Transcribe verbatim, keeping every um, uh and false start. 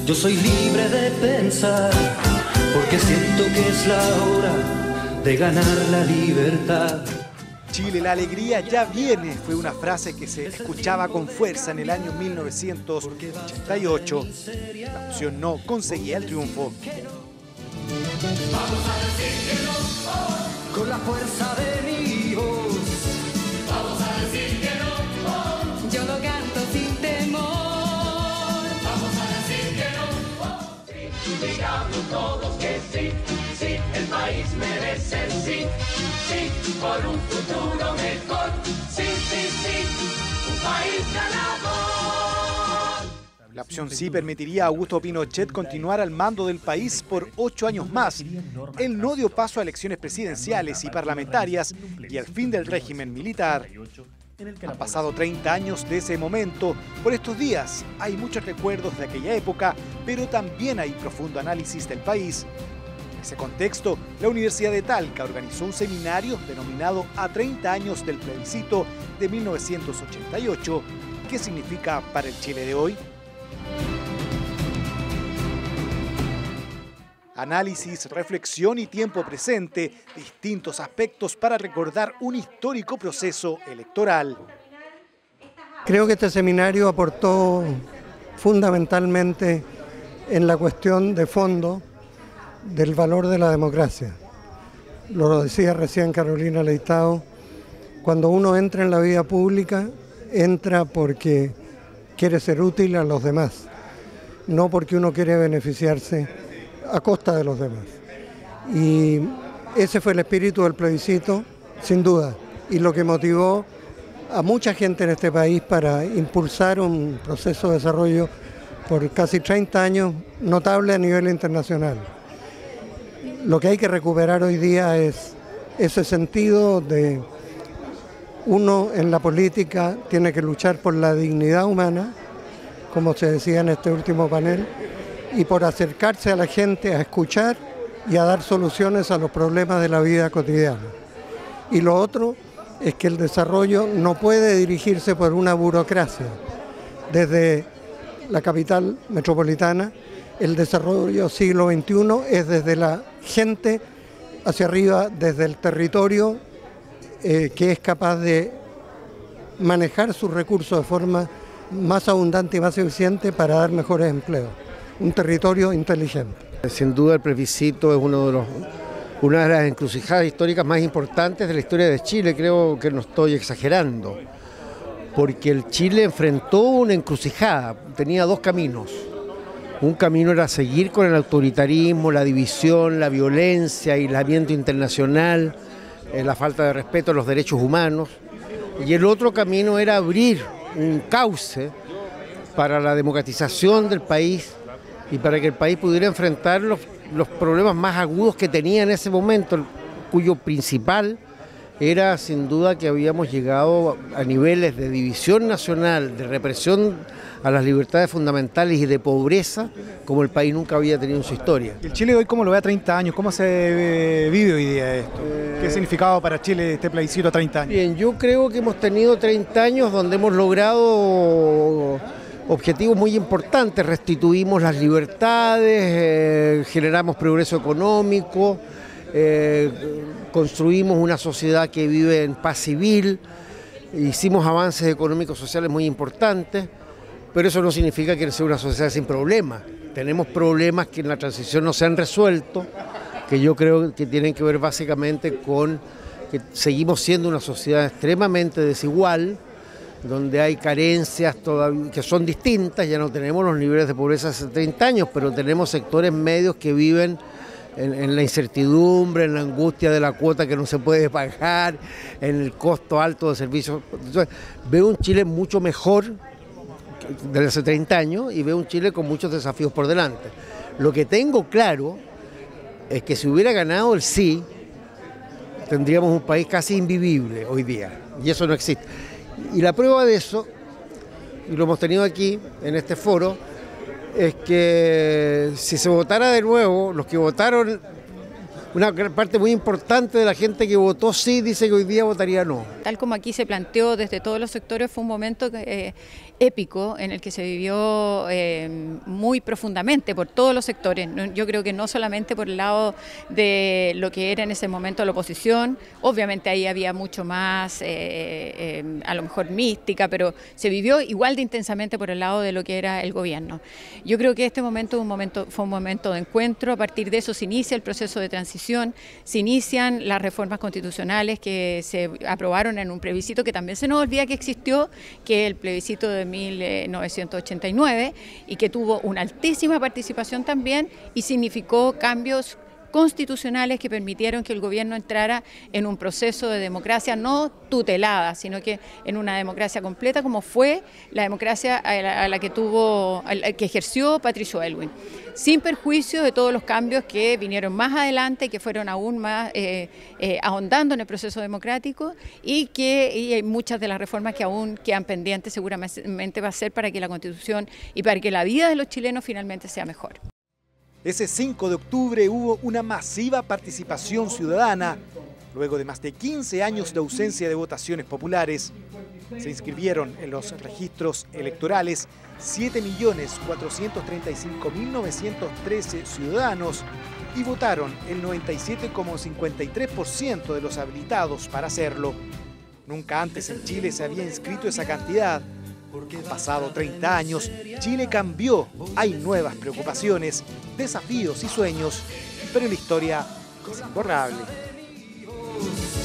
Yo soy libre de pensar, porque siento que es la hora de ganar la libertad. Chile, la alegría ya viene, fue una frase que se escuchaba con fuerza en el año mil novecientos ochenta y ocho. La opción no conseguía el triunfo. Vamos a decir que no, oh, con la fuerza de mi voz. Vamos a decir que no, oh, yo lo canto sin temor. Vamos a decir que no, oh, sí, digamos todos que sí, sí, el país merece el sí, sí, por un futuro mejor, sí, sí, sí, un país ganador. La opción sí permitiría a Augusto Pinochet continuar al mando del país por ocho años más. Él no dio paso a elecciones presidenciales y parlamentarias y al fin del régimen militar. Han pasado treinta años de ese momento. Por estos días hay muchos recuerdos de aquella época, pero también hay profundo análisis del país. En ese contexto, la Universidad de Talca organizó un seminario denominado A treinta años del plebiscito de mil novecientos ochenta y ocho. ¿Qué significa para el Chile de hoy? Análisis, reflexión y tiempo presente, distintos aspectos para recordar un histórico proceso electoral. Creo que este seminario aportó fundamentalmente en la cuestión de fondo del valor de la democracia. Lo decía recién Carolina Leitao, cuando uno entra en la vida pública, entra porque quiere ser útil a los demás, no porque uno quiere beneficiarse a costa de los demás. Y ese fue el espíritu del plebiscito, sin duda, y lo que motivó a mucha gente en este país para impulsar un proceso de desarrollo por casi treinta años notable a nivel internacional. Lo que hay que recuperar hoy día es ese sentido de uno en la política tiene que luchar por la dignidad humana, como se decía en este último panel, y por acercarse a la gente a escuchar y a dar soluciones a los problemas de la vida cotidiana. Y lo otro es que el desarrollo no puede dirigirse por una burocracia. Desde la capital metropolitana, el desarrollo siglo veintiuno es desde la gente hacia arriba, desde el territorio, eh, que es capaz de manejar sus recursos de forma más abundante y más eficiente para dar mejores empleos. Un territorio inteligente. Sin duda el plebiscito es uno de los, una de las encrucijadas históricas más importantes de la historia de Chile, creo que no estoy exagerando, porque el Chile enfrentó una encrucijada, tenía dos caminos. Un camino era seguir con el autoritarismo, la división, la violencia, aislamiento internacional, eh, la falta de respeto a los derechos humanos, y el otro camino era abrir un cauce para la democratización del país y para que el país pudiera enfrentar los, los problemas más agudos que tenía en ese momento, cuyo principal era sin duda que habíamos llegado a niveles de división nacional, de represión a las libertades fundamentales y de pobreza como el país nunca había tenido en su historia. ¿El Chile de hoy cómo lo ve a treinta años? ¿Cómo se vive hoy día esto? Eh, ¿Qué significado para Chile este plebiscito a treinta años? Bien, yo creo que hemos tenido treinta años donde hemos logrado objetivos muy importantes, restituimos las libertades, eh, generamos progreso económico, eh, construimos una sociedad que vive en paz civil, hicimos avances económicos sociales muy importantes, pero eso no significa que sea una sociedad sin problemas. Tenemos problemas que en la transición no se han resuelto, que yo creo que tienen que ver básicamente con que seguimos siendo una sociedad extremadamente desigual, donde hay carencias todavía que son distintas, ya no tenemos los niveles de pobreza hace treinta años, pero tenemos sectores medios que viven en, en la incertidumbre, en la angustia de la cuota que no se puede pagar, en el costo alto de servicios. Entonces, veo un Chile mucho mejor desde hace treinta años y veo un Chile con muchos desafíos por delante. Lo que tengo claro es que si hubiera ganado el sí, tendríamos un país casi invivible hoy día, y eso no existe. Y la prueba de eso, y lo hemos tenido aquí en este foro, es que si se votara de nuevo, los que votaron, una parte muy importante de la gente que votó sí dice que hoy día votaría no. Tal como aquí se planteó desde todos los sectores, fue un momento que, eh, épico en el que se vivió eh, muy profundamente por todos los sectores. Yo creo que no solamente por el lado de lo que era en ese momento la oposición, obviamente ahí había mucho más, eh, eh, a lo mejor mística, pero se vivió igual de intensamente por el lado de lo que era el gobierno. Yo creo que este momento, un momento fue un momento de encuentro. A partir de eso se inicia el proceso de transición, se inician las reformas constitucionales que se aprobaron en un plebiscito que también se nos olvida que existió, que es el plebiscito de mil novecientos ochenta y nueve, y que tuvo una altísima participación también y significó cambios constitucionales que permitieron que el gobierno entrara en un proceso de democracia no tutelada, sino que en una democracia completa, como fue la democracia a la, a la que tuvo, a la que ejerció Patricio Aylwin, sin perjuicio de todos los cambios que vinieron más adelante y que fueron aún más eh, eh, ahondando en el proceso democrático, y que y hay muchas de las reformas que aún quedan pendientes, seguramente va a ser para que la Constitución y para que la vida de los chilenos finalmente sea mejor. Ese cinco de octubre hubo una masiva participación ciudadana. Luego de más de quince años de ausencia de votaciones populares, se inscribieron en los registros electorales siete millones cuatrocientos treinta y cinco mil novecientos trece ciudadanos y votaron el noventa y siete coma cincuenta y tres por ciento de los habilitados para hacerlo. Nunca antes en Chile se había inscrito esa cantidad. Han pasado treinta años, Chile cambió, hay nuevas preocupaciones, desafíos y sueños, pero la historia es imborrable.